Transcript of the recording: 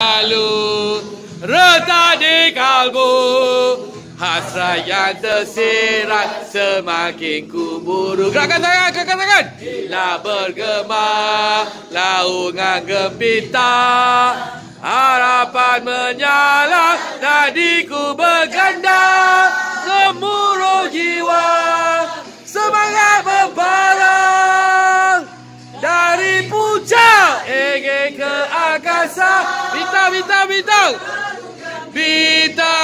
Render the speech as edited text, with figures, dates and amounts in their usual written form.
Lalu retak di kalbu, hasrat yang tersirat semakin kuburu. Gerakkan tangan. Lah bergema laungan gempita, harapan menyala, nadiku berganda, gemuruh jiwa, semangat membara. Dari puncak ingin ke angkasa, bintang. Bintang